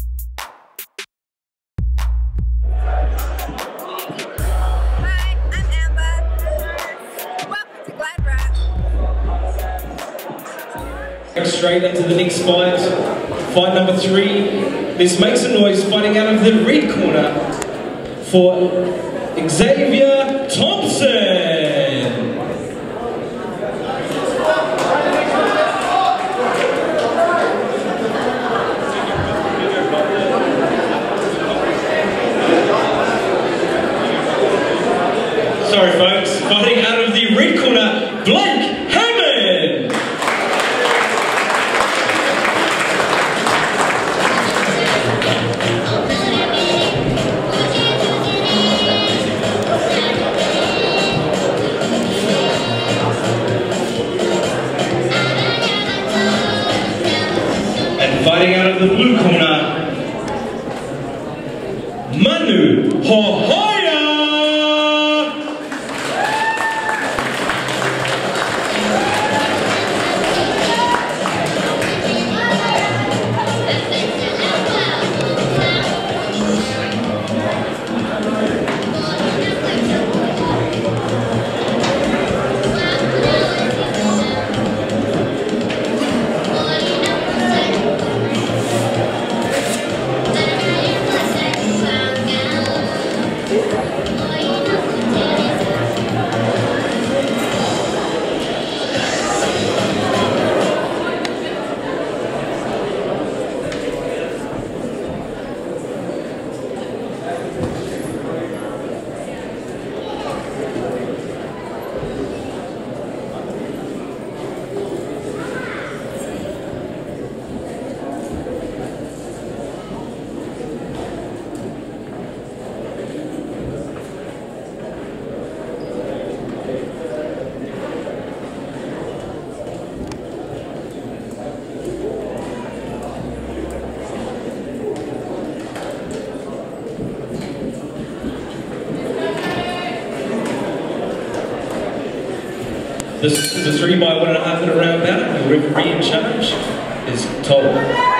Straight into the next fight. Fight number 3. This makes a noise fighting out of the red corner for Xavier Thompson. Sorry folks, fighting out of the red corner, Blake Hammond. And fighting out of the blue corner, Manuera Hohaia. This is a 3 by 1.5 minute round bout. The referee in charge is told.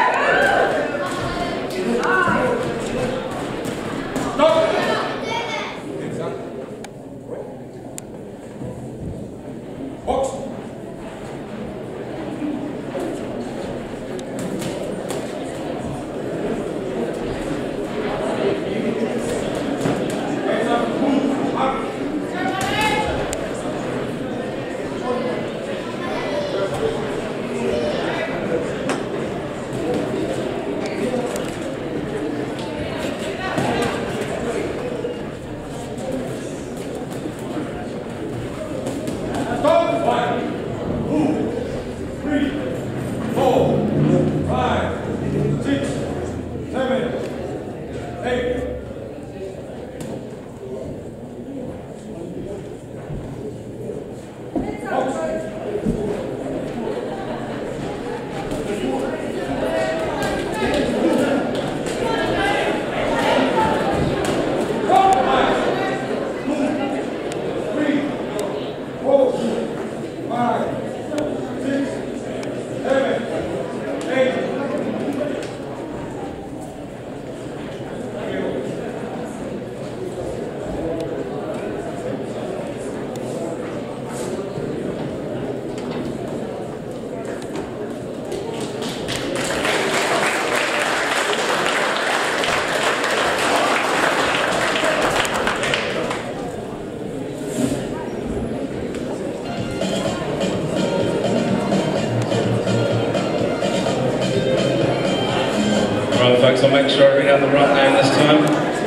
Folks, I'll make sure I read out the right name this time.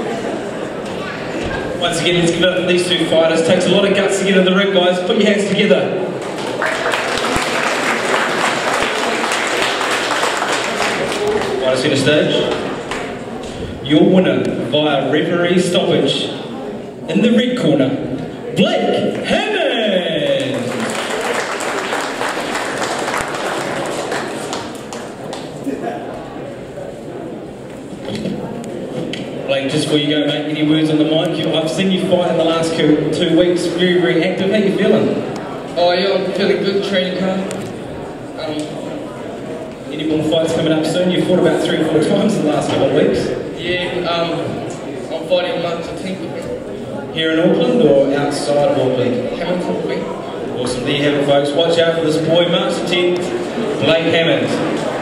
Once again, let's give it up for these 2 fighters. It takes a lot of guts to get in the ring, guys. Put your hands together. Fighters centre stage. Your winner via referee stoppage in the red corner, Blake Hammond. Just before you go, mate, any words on the mic? I've seen you fight in the last 2 weeks, very, very active. How you feeling? Oh yeah, I'm feeling good, training hard. Any more fights coming up soon? You've fought about 3 or 4 times in the last couple of weeks. Yeah, I'm fighting Mark's team. Here in Auckland or outside of Auckland? Hammond. Awesome, there you have it folks. Watch out for this boy, March the 10th, Blake Hammond.